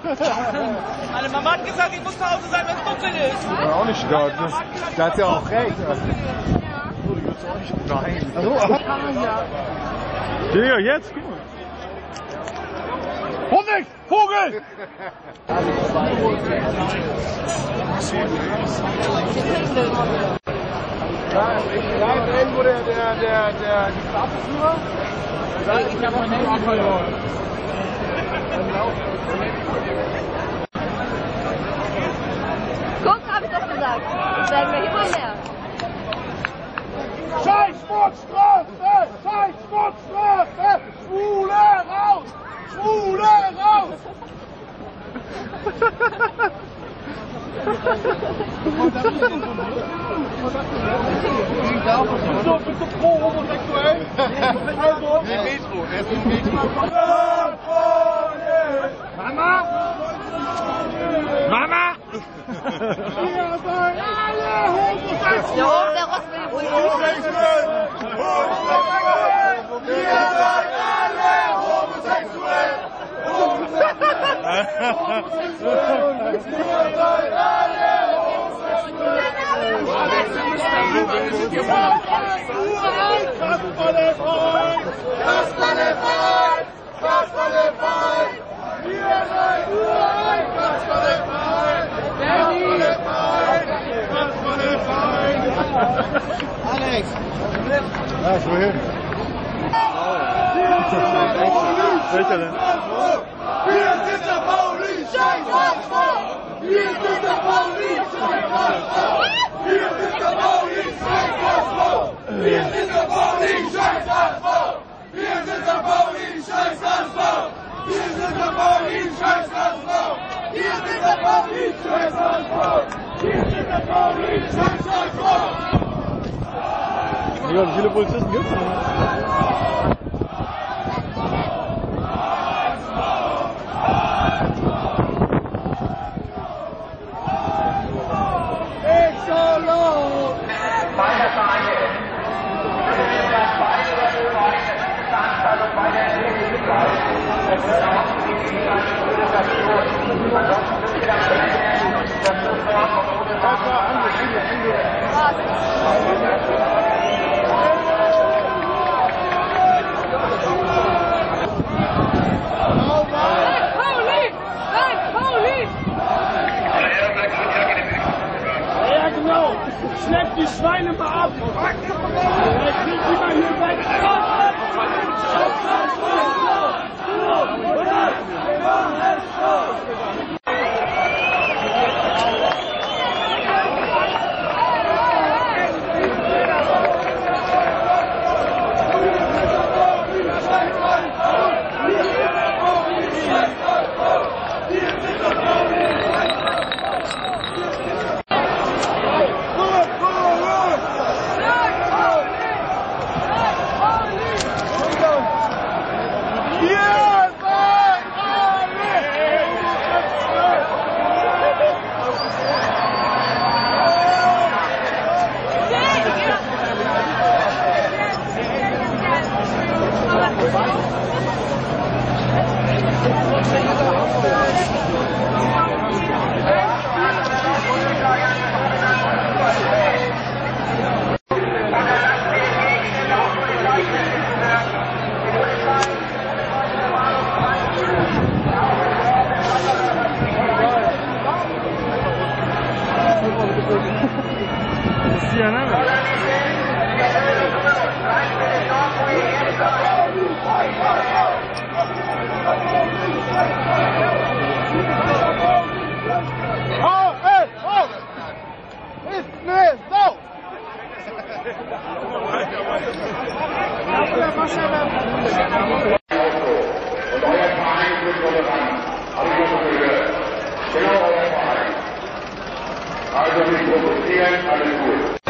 Meine Mama hat gesagt, ich muss zu Hause sein, wenn es dunkel ist. Ja, auch nicht da. Da hat sie auch recht. Nein. Also, ja, jetzt, guck mal. Vorsicht! Vogel! Da ist irgendwo der Staatsführer. Ich habe mein Handy verloren. Guck, hab ich doch gesagt. Das werden wir immer mehr. Scheißschmutzstrafe! Scheißschmutzstrafe! Schwule raus! Schwule raus! Bist du pro-homosexuell? Mama! Mama! Wir seid alle homosexuell! Ja, der Ross will die Polizei. Wir seid alle homosexuell! Alex! Ja, ich will hin. Welcher denn? Wir sind der Pauli, scheiß Hausbau! Wir sind der Pauli, scheiß Hausbau! Wir sind der Pauli, scheiß Hausbau! Wir sind der Pauli, scheiß Hausbau! Wir sind der Pauli, scheiß Hausbau! Wir sind der Pauli, scheiß Hausbau! Wir sind der Pauli, scheiß Hausbau! Wir sind der Pauli, scheiß Hausbau! Ja, wie viele Polizisten gibt es denn? Schleppt die Schweine mal ab! Jetzt sind sie mal hier weg! Also nicht provozieren, alles gut.